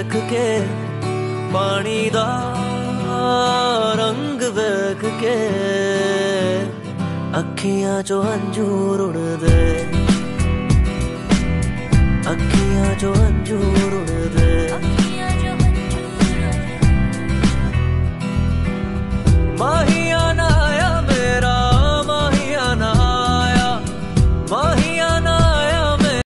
वेख के पानी दा रंग वेख के अखियां चो अंजूर उड़दे, अखियां चो अंजूर उड़दे।